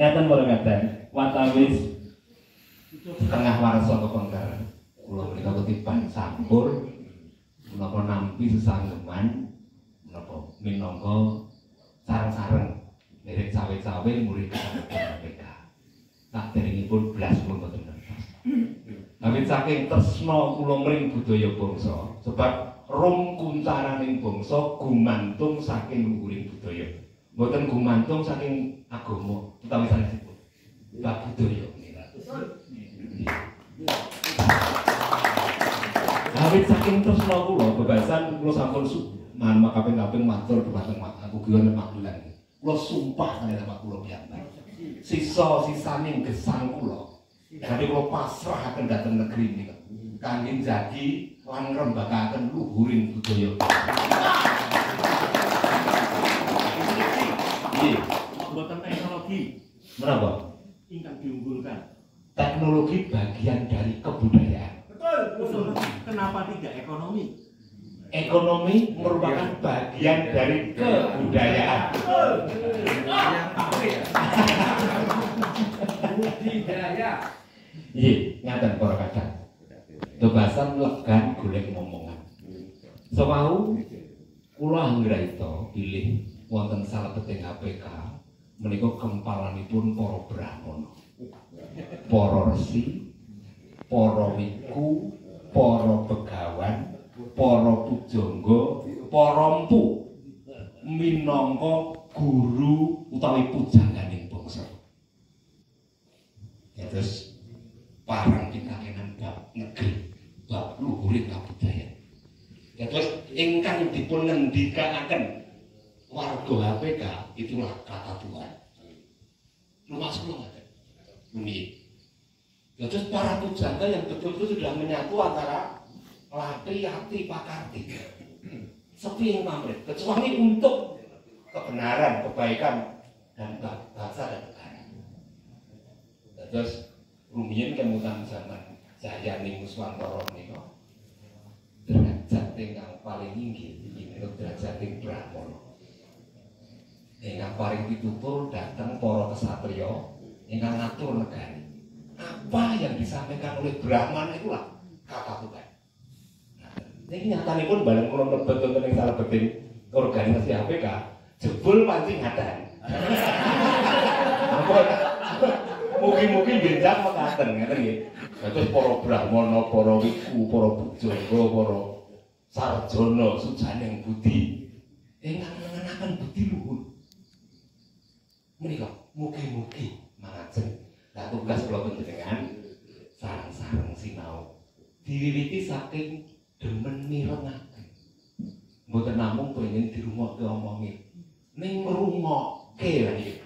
Ngeten para ngaten, watawis setengah warsa kepengker. Kula menika ketiban sampur menapa nampi sesanggeman menapa minangka sareng-sareng mirip cawe-cawe murid KPK. Tak derengipun blas kula mboten ngertos. Awit saking tresna kula mring budaya bangsa, sebab rum kuncaraning bangsa gumantung saking luhuring budaya. Mboten gumantung saking agama utawi sanesipun. Bab budaya menika. Awit saking tresna kula bebasan kula sampun manma kaping-kaping matur dhumateng aku giwane maklulan. Kula sumpah kaliyan awak kula piyambak. Sisa-sisaning gesang kula jadi kula pasrahaken dhateng negeri menika kangge njagi lan ngrembakaken luhuring budaya. Nggih, mboten teknologi. Menapa? Ingkang diunggulkan. Teknologi bagian dari kebudayaan. Betul. Kenapa tidak ekonomi? Ekonomi merupakan bagian dari kebudayaan. Budidaya. Iya, ngaten para kadang. Bebasan legan golek momongan. Sewau kula anggraita bilih wonten salebeting APK menika kempalanipun para brahmana. Para resi, para wiku, para begawan, para pujangga, para empu minangka guru utawi pujanganing bangsa. Terus parang pitakenan bab negeri, bab luhuring kabudayaan. Terus ingkang dipun ngendikaaken warga APK itulah kata Tuhan. Lumaksud ngoten. Nggih. Terus para pujangga yang betul-betul sudah menyatu antara Lati, Yati, Pakarti. Sepi yang pamrih, kecuali untuk kebenaran, kebaikan dan bangsa dan negara. Terus rumiyin kemutan zaman Jayani Muswantara menika derajat ingkang paling inggih inggih derajat Brahmana. Ingkang paring pitutur dhateng para kesatria ingkang ngatur negari. Apa yang disampaikan oleh Brahmana itulah kata Tuhan. Ini nyatanipun bareng kula mlebet wonten ing salebeting organisasi APK jebul pancing ngaten. Mugi-mugi benjang mekaten ngeten nggih. Dados para brahmana, para wiku, para pujangga, para sarjana sujaning budi ingkang nengenaken budi luhur. Menika mugi-mugi mangajeng. Lah tugas kula panjenengan sareng-sareng sinau diwiwiti saking demen mirengaken. Mboten namung pengen dirungokke omonge, ning ngrungokke lha iki.